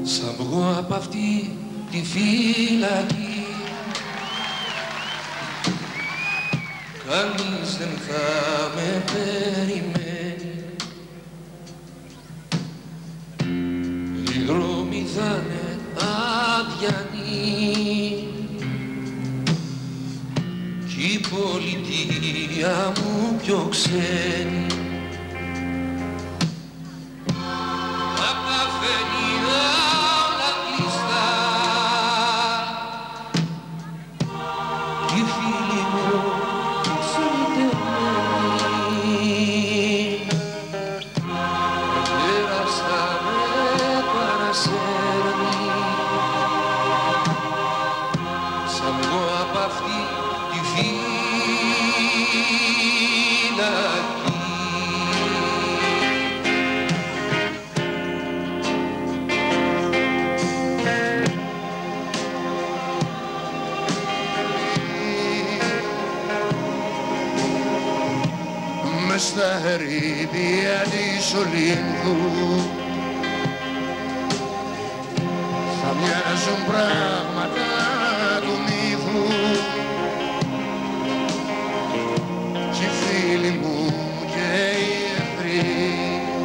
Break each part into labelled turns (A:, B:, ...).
A: Σαν βγω απ' αυτή τη φυλακή, κανείς δεν θα με περιμένει. Οι δρόμοι θα είναι αδιανοί κι η πολιτεία μου πιο ξένη. Απ' τα φαινίδα όλα κλειστά κι οι φίλοι μου ξενιτεμένοι πέρασα με παρασέρνει. Σαν εγώ απ' αυτή τη φυλακή, μες στα ερήπια της Ολύμπου θα μοιάζουν πράγματα του μύθου κι οι φίλοι μου και οι εχθροί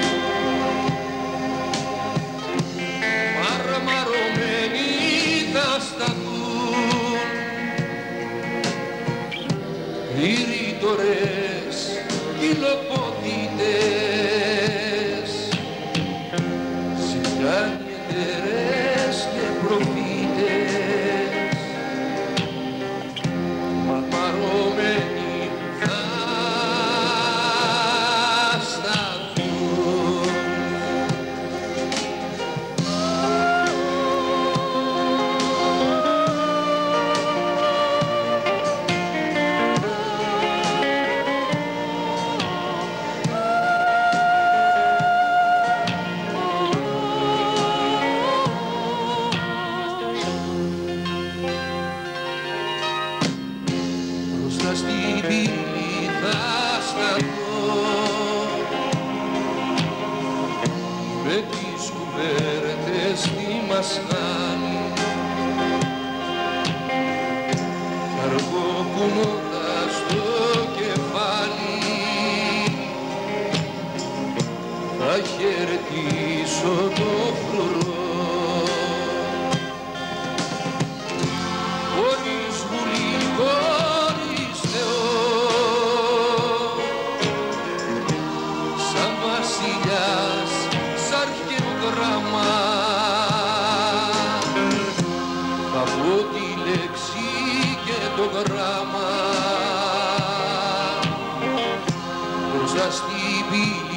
A: μαρμαρωμένοι θα σταθούν. Οι ρήτορες, οι λοποδίτες, ζητάνιετερες και προφήτες μαρμαρωμένοι θα σταθούν. Μπροστά στην πύλη θα σταθώ με τις κουβέρτες στη μασχάλη κι αργοκουνώντας το κεφάλι θα χαιρετήσω το φρουρό. Χωρίς βουλή, χωρίς Θεό, σαν βασιλιάς, σαν αρχαιογράμμα θα πω τη λέξη και το γράμμα μπροστά στην πύλη